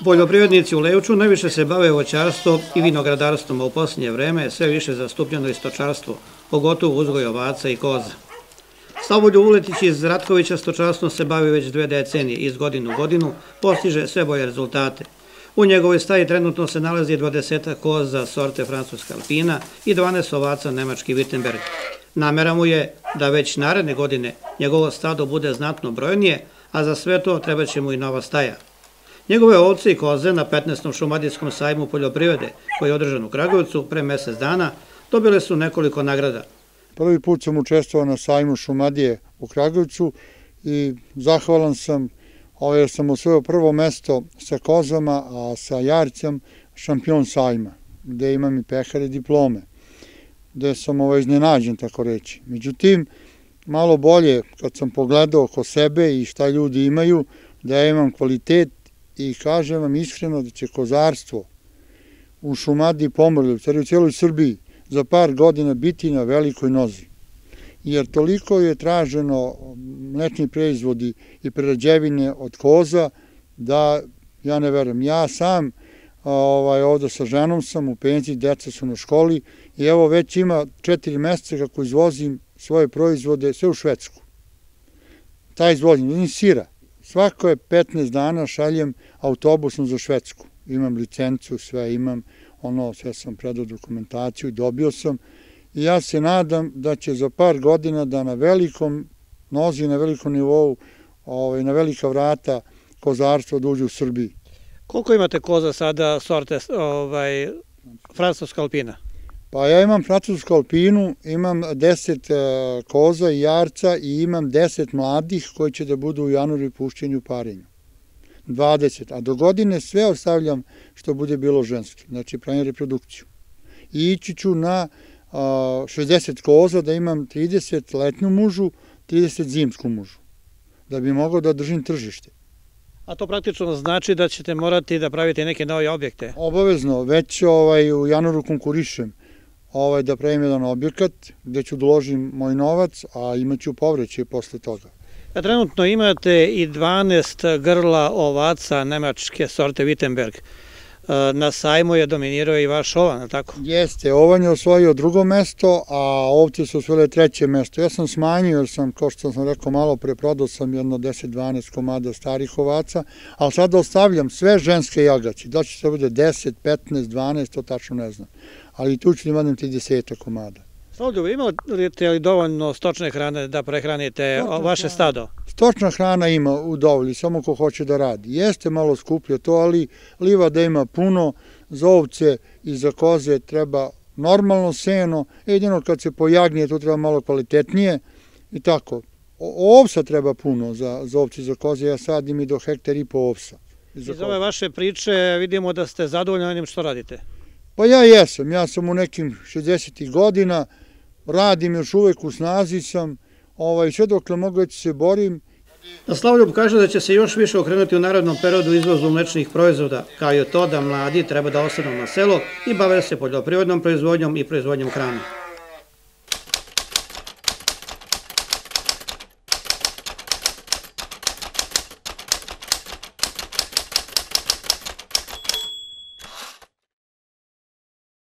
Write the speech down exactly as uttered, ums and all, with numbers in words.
Poljoprivrednici u Levču najviše se bave voćarstvom i vinogradarstvom, a u posljednje vreme sve više zastupljeno i stočarstvo, pogotovo uzgoj ovaca i koza. Slavoljub Vuletić iz Ratkovića stočarstvom se bavi već dve decenije i iz godine u godinu postiže sve bolje rezultate. U njegovoj staji trenutno se nalazi dvadesetak koza sorte francuska Alpina i dvanaest ovaca nemački Wittenberg. Namera mu je da već naredne godine njegovo stado bude znatno brojnije, a za sve to treba će mu i nova staja. Njegove ovce i koze na petnaestom šumadijskom sajmu poljoprivrede, koji je održan u Kragujevcu pre mesec dana, dobile su nekoliko nagrada. Prvi put sam učestvovao na sajmu Šumadije u Kragujevcu i zahvalan sam jer sam osvojio prvo mesto sa kozama, a sa jarcem šampion sajma, gde imam i pehare diplome, gde sam iznenađen, tako reći. Međutim, malo bolje kad sam pogledao oko sebe i šta ljudi imaju, da ja imam kvalitet i kažem vam iskreno da će kozarstvo u Šumadiji, Pomorju, u cijeloj Srbiji za par godina biti na velikoj nozi. Jer toliko je traženo mlečni proizvodi i prerađevine od koza da ja ne verujem. Ja sam ovde sa ženom sam u penziji, deca su na školi i evo već ima četiri meseca kako izvozim svoje proizvode sve u Švedsku. Taj izvozim, izvozim sira. Svako je petnaest dana šaljem autobusom za Švedsku. Imam licencu, sve imam, ono, sve sam predao dokumentaciju i dobio sam. I ja se nadam da će za par godina da na velikom nozi, na velikom nivou, na velika vrata kozarstvo da uđe u Srbiji. Koliko imate koza sada sorte francuska Alpina? Pa ja imam francusku Alpinu, imam deset koza i jarca i imam deset mladih koji će da budu u januaru pušteni u parenju. dvadeset, a do godine sve ostavljam što bude bilo ženski, znači pravim reprodukciju. I ići ću na šezdeset koza da imam trideset letnju mužu, trideset zimsku mužu, da bi mogao da držim tržište. A to praktično znači da ćete morati da pravite neke nove objekte? Obavezno, već u januaru konkurišem da pravim jedan objekat gde ću da uložim moj novac, a imaću povraćaj posle toga. Trenutno imate i dvanaest grla ovaca nemačke sorte Wittenberg. Na sajmu je dominirao i vaš ovan, ali tako? Jeste, ovan je osvojio drugo mesto, a ovce su osvojile treće mesto. Ja sam smanjio jer sam, kao što sam rekao malo pre, prodao sam jedno deset dvanaest komada starih ovaca, ali sada ostavljam sve ženske jagaće. Da će se bude deset, petnaest, dvanaest, to tačno ne znam. Ali tu ću da imam trideset komada. Slavoljub, imate li dovoljno stočne hrane da prehranite vaše stado? Stočna hrana ima u dovolji, samo ko hoće da radi. Jeste malo skuplje to, ali livada ima puno, za ovce i za koze treba normalno seno, jedino kad se pojagnije to treba malo kvalitetnije i tako. Ovsa treba puno za ovce i za koze, ja sadim i do hektar i po ovsa. Iz ove vaše priče vidimo da ste zadovoljni onim što radite. Pa ja jesam, ja sam u nekim šezdesetih godina, radim još uvek u snazi sam, sve dokle mogu da se borim. Slavoljub kaže da će se još više okrenuti u narednom periodu izvozu mlečnih proizvoda, kao i to da mladi treba da ostanu na selo i bave se poljoprivrednom proizvodnjom i proizvodnjom hrane.